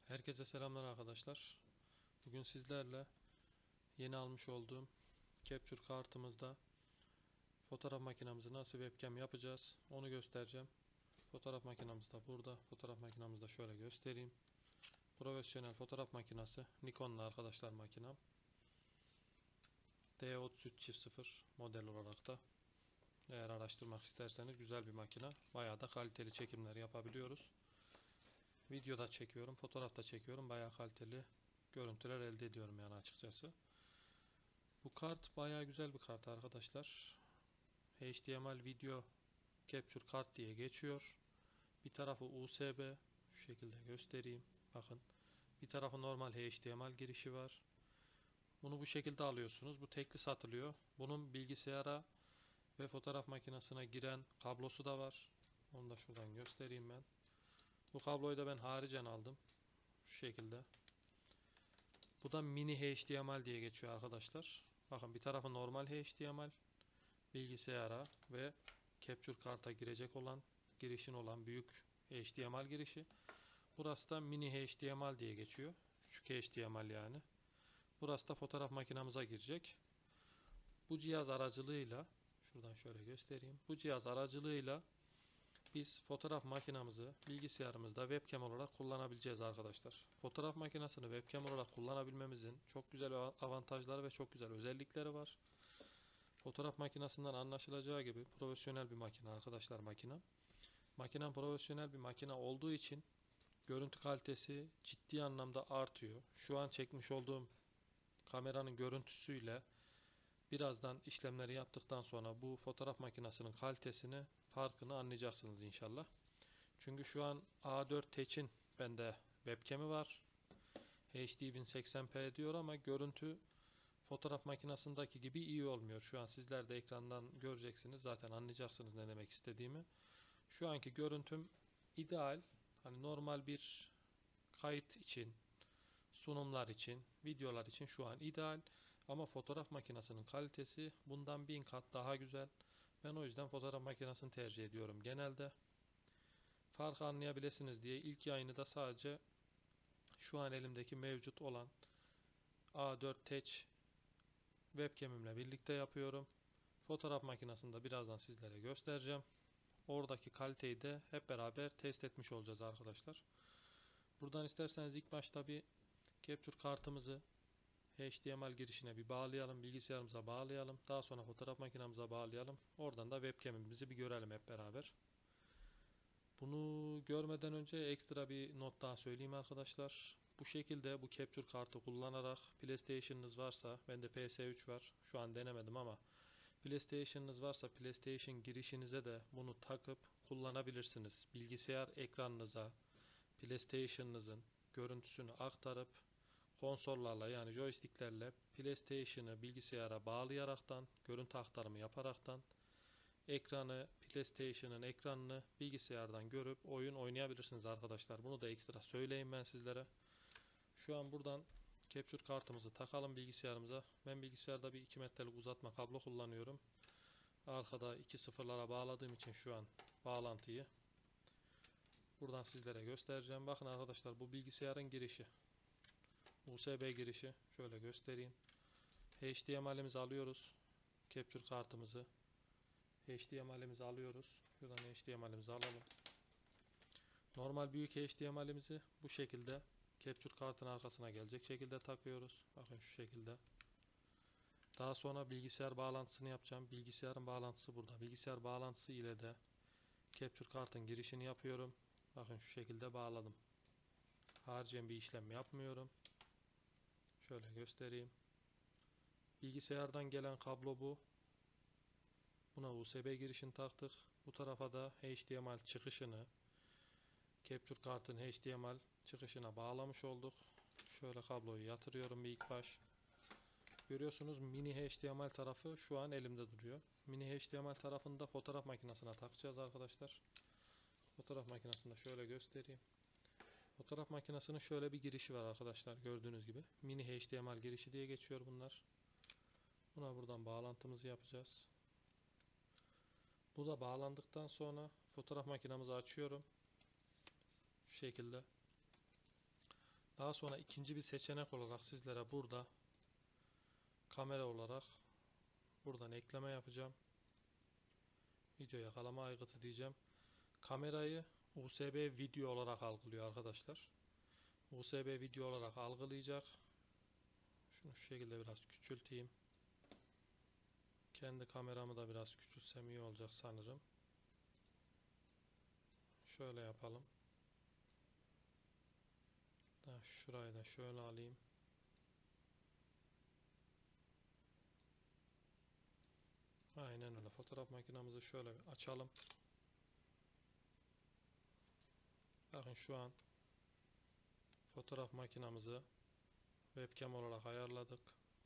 Herkese selamlar arkadaşlar. Bugün sizlerle yeni almış olduğum Capture kartımızda fotoğraf makinamızı nasıl webcam yapacağız onu göstereceğim. Fotoğraf makinamız da burada. Fotoğraf makinamızı da şöyle göstereyim. Profesyonel fotoğraf makinesi. Nikon'la arkadaşlar makinam. D33/0 model olarak da eğer araştırmak isterseniz güzel bir makina. Bayağı da kaliteli çekimler yapabiliyoruz. Videoda çekiyorum, fotoğrafta çekiyorum. Bayağı kaliteli görüntüler elde ediyorum yani açıkçası. Bu kart bayağı güzel bir kart arkadaşlar. HDMI Video Capture kart diye geçiyor. Bir tarafı USB. Şu şekilde göstereyim. Bakın. Bir tarafı normal HDMI girişi var. Bunu bu şekilde alıyorsunuz. Bu tekli satılıyor. Bunun bilgisayara ve fotoğraf makinesine giren kablosu da var. Onu da şuradan göstereyim ben. Bu kabloyu da ben haricen aldım. Şu şekilde. Bu da mini HDMI diye geçiyor arkadaşlar. Bakın bir tarafı normal HDMI bilgisayara ve Capture karta girecek olan girişin olan büyük HDMI girişi. Burası da mini HDMI diye geçiyor. Küçük HDMI yani. Burası da fotoğraf makinamıza girecek. Bu cihaz aracılığıyla şuradan şöyle göstereyim. Bu cihaz aracılığıyla biz fotoğraf makinamızı bilgisayarımızda webcam olarak kullanabileceğiz arkadaşlar. Fotoğraf makinesini webcam olarak kullanabilmemizin çok güzel avantajları ve çok güzel özellikleri var. Fotoğraf makinesinden anlaşılacağı gibi profesyonel bir makine arkadaşlar makinem. Makinem profesyonel bir makine olduğu için görüntü kalitesi ciddi anlamda artıyor. Şu an çekmiş olduğum kameranın görüntüsüyle birazdan işlemleri yaptıktan sonra bu fotoğraf makinesinin kalitesini farkını anlayacaksınız inşallah. Çünkü şu an A4 Tech'in bende webcam'i var. HD 1080p diyor ama görüntü fotoğraf makinesindeki gibi iyi olmuyor. Şu an sizler de ekrandan göreceksiniz. Zaten anlayacaksınız ne demek istediğimi. Şu anki görüntüm ideal. Hani normal bir kayıt için, sunumlar için, videolar için şu an ideal. Ama fotoğraf makinesinin kalitesi bundan 1000 kat daha güzel. Ben o yüzden fotoğraf makinesini tercih ediyorum genelde. Farkı anlayabilirsiniz diye ilk yayını da sadece şu an elimdeki mevcut olan A4 Tech webcam'imle birlikte yapıyorum. Fotoğraf makinesini de birazdan sizlere göstereceğim. Oradaki kaliteyi de hep beraber test etmiş olacağız arkadaşlar. Buradan isterseniz ilk başta bir Capture kartımızı HDMI girişine bir bağlayalım. Bilgisayarımıza bağlayalım. Daha sonra fotoğraf makinemize bağlayalım. Oradan da webcam'imizi bir görelim hep beraber. Bunu görmeden önce ekstra bir not daha söyleyeyim arkadaşlar. Bu şekilde bu Capture kartı kullanarak PlayStation'ınız varsa, bende PS3 var. Şu an denemedim ama PlayStation'ınız varsa PlayStation girişinize de bunu takıp kullanabilirsiniz. Bilgisayar ekranınıza PlayStation'ınızın görüntüsünü aktarıp konsollarla yani joysticklerle PlayStation'ı bilgisayara bağlayaraktan görüntü aktarımı yaparaktan ekranı PlayStation'ın ekranını bilgisayardan görüp oyun oynayabilirsiniz arkadaşlar. Bunu da ekstra söyleyeyim ben sizlere. Şu an buradan Capture kartımızı takalım bilgisayarımıza. Ben bilgisayarda bir 2 metrelik uzatma kablo kullanıyorum. Arkada 2 sıfırlara bağladığım için şu an bağlantıyı buradan sizlere göstereceğim. Bakın arkadaşlar bu bilgisayarın girişi. USB girişi. Şöyle göstereyim. HDMI'mizi alıyoruz. Capture kartımızı. HDMI'mizi alıyoruz. Şuradan HDMI'mizi alalım. Normal büyük HDMI'mizi bu şekilde Capture kartın arkasına gelecek şekilde takıyoruz. Bakın şu şekilde. Daha sonra bilgisayar bağlantısını yapacağım. Bilgisayarın bağlantısı burada. Bilgisayar bağlantısı ile de Capture kartın girişini yapıyorum. Bakın şu şekilde bağladım. Haricen bir işlem yapmıyorum. Şöyle göstereyim. Bilgisayardan gelen kablo bu. Buna USB girişini taktık. Bu tarafa da HDMI çıkışını Capture kartın HDMI çıkışına bağlamış olduk. Şöyle kabloyu yatırıyorum bir ilk baş. Görüyorsunuz mini HDMI tarafı şu an elimde duruyor. Mini HDMI tarafını da fotoğraf makinesine takacağız arkadaşlar. Fotoğraf makinesini de şöyle göstereyim. Fotoğraf makinesinin şöyle bir girişi var arkadaşlar gördüğünüz gibi. Mini HDMI girişi diye geçiyor bunlar. Buna buradan bağlantımızı yapacağız. Bu da bağlandıktan sonra fotoğraf makinemizi açıyorum. Şu şekilde. Daha sonra ikinci bir seçenek olarak sizlere burada kamera olarak buradan ekleme yapacağım. Video yakalama aygıtı diyeceğim. Kamerayı USB video olarak algılıyor arkadaşlar. USB video olarak algılayacak. Şunu şu şekilde biraz küçülteyim. Kendi kameramı da biraz küçültsem iyi olacak sanırım. Şöyle yapalım. Şurayı da şöyle alayım. Aynen öyle. Fotoğraf makinamızı şöyle bir açalım. Bakın şu an fotoğraf makinamızı webcam olarak ayarladık.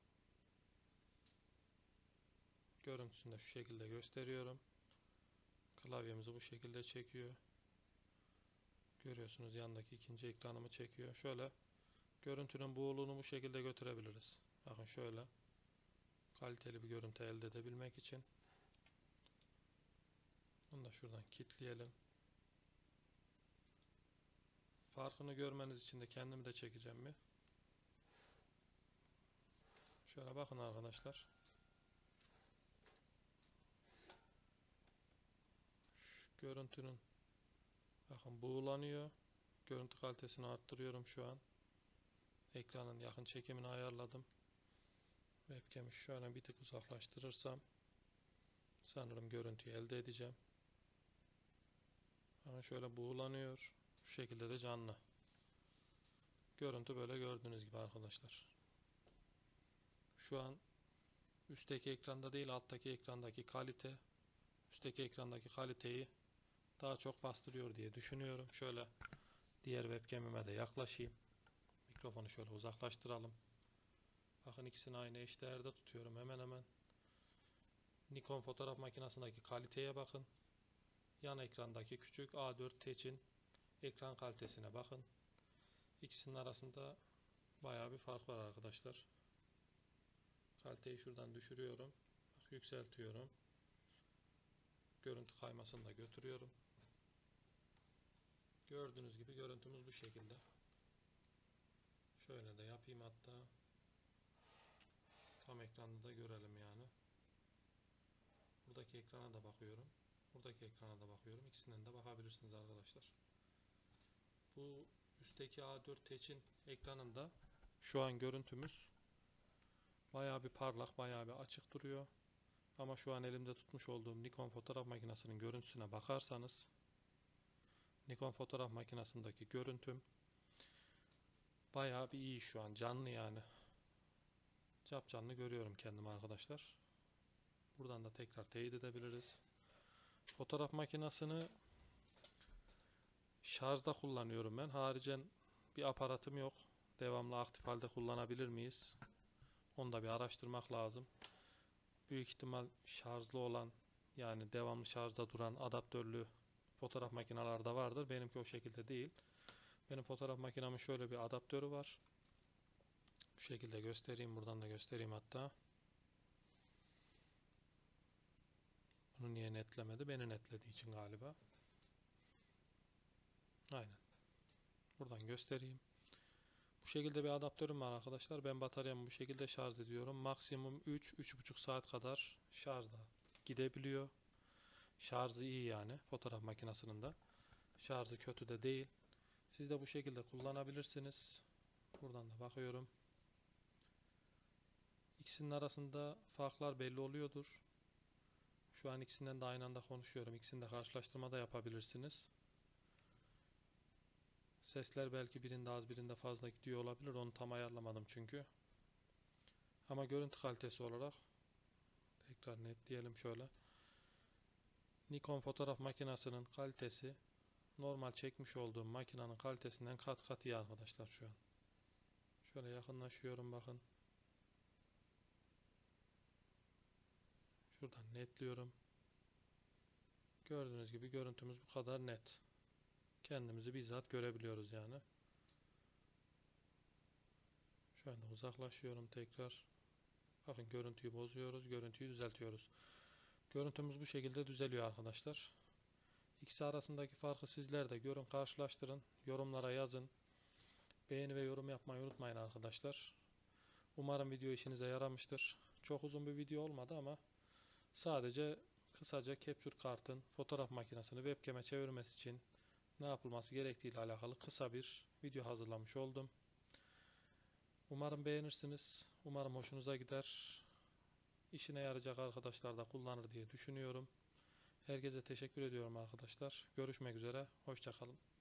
Görüntüsünü de şu şekilde gösteriyorum. Klavyemizi bu şekilde çekiyor. Görüyorsunuz yandaki ikinci ekranımı çekiyor. Şöyle görüntünün buğuluğunu bu şekilde götürebiliriz. Bakın şöyle kaliteli bir görüntü elde edebilmek için. Bunu da şuradan kilitleyelim. Farkını görmeniz için de kendimi de çekeceğim mi? Şöyle bakın arkadaşlar. Şu görüntünün bakın buğulanıyor. Görüntü kalitesini arttırıyorum şu an. Ekranın yakın çekimini ayarladım. Webcam'i şöyle bir tık uzaklaştırırsam sanırım görüntüyü elde edeceğim. Ama şöyle buğulanıyor. Şu şekilde de canlı. Görüntü böyle gördüğünüz gibi arkadaşlar. Şu an üstteki ekranda değil alttaki ekrandaki kalite, üstteki ekrandaki kaliteyi daha çok bastırıyor diye düşünüyorum. Şöyle diğer webcam'ime de yaklaşayım. Mikrofonu şöyle uzaklaştıralım. Bakın ikisini aynı eşdeğerde tutuyorum hemen hemen. Nikon fotoğraf makinesindeki kaliteye bakın. Yan ekrandaki küçük A4 Touch'in ekran kalitesine bakın. İkisinin arasında bayağı bir fark var arkadaşlar. Kaliteyi şuradan düşürüyorum. Bak, yükseltiyorum. Görüntü kaymasını da götürüyorum. Gördüğünüz gibi görüntümüz bu şekilde. Şöyle de yapayım hatta. Tam ekranda da görelim yani. Buradaki ekrana da bakıyorum. Buradaki ekrana da bakıyorum. İkisinden de bakabilirsiniz arkadaşlar. Bu üstteki A4 Touch'in ekranında şu an görüntümüz bayağı bir parlak, bayağı bir açık duruyor. Ama şu an elimde tutmuş olduğum Nikon fotoğraf makinesinin görüntüsüne bakarsanız Nikon fotoğraf makinesindeki görüntüm bayağı bir iyi şu an. Canlı yani. Capcanlı görüyorum kendimi arkadaşlar. Buradan da tekrar teyit edebiliriz. Fotoğraf makinesini şarjda kullanıyorum ben. Haricen bir aparatım yok. Devamlı aktif halde kullanabilir miyiz? Onu da bir araştırmak lazım. Büyük ihtimal şarjlı olan yani devamlı şarjda duran adaptörlü fotoğraf makinelerde vardır. Benimki o şekilde değil. Benim fotoğraf makinemin şöyle bir adaptörü var. Bu şekilde göstereyim. Buradan da göstereyim hatta. Bunu niye netlemedi? Beni netlediği için galiba. Aynen. Buradan göstereyim. Bu şekilde bir adaptörüm var arkadaşlar. Ben bataryamı bu şekilde şarj ediyorum. Maksimum 3-3,5 saat kadar şarjda gidebiliyor. Şarjı iyi yani fotoğraf makinesinin de. Şarjı kötü de değil. Siz de bu şekilde kullanabilirsiniz. Buradan da bakıyorum. İkisinin arasında farklar belli oluyordur. Şu an ikisinden de aynı anda konuşuyorum. İkisini de karşılaştırma da yapabilirsiniz. Sesler belki birinde az birinde fazla gidiyor olabilir. Onu tam ayarlamadım çünkü. Ama görüntü kalitesi olarak tekrar netleyelim şöyle. Nikon fotoğraf makinesinin kalitesi normal çekmiş olduğum makinenin kalitesinden kat kat iyi arkadaşlar şu an. Şöyle yakınlaşıyorum bakın. Şuradan netliyorum. Gördüğünüz gibi görüntümüz bu kadar net. Kendimizi bizzat görebiliyoruz yani. Şöyle uzaklaşıyorum tekrar. Bakın görüntüyü bozuyoruz, görüntüyü düzeltiyoruz. Görüntümüz bu şekilde düzeliyor arkadaşlar. İkisi arasındaki farkı sizler de görün, karşılaştırın, yorumlara yazın. Beğeni ve yorum yapmayı unutmayın arkadaşlar. Umarım video işinize yaramıştır. Çok uzun bir video olmadı ama sadece kısaca Capture Card'ın fotoğraf makinesini webcam'e çevirmesi için ne yapılması gerektiği ile alakalı kısa bir video hazırlamış oldum. Umarım beğenirsiniz. Umarım hoşunuza gider. İşine yarayacak arkadaşlar da kullanır diye düşünüyorum. Herkese teşekkür ediyorum arkadaşlar. Görüşmek üzere. Hoşça kalın.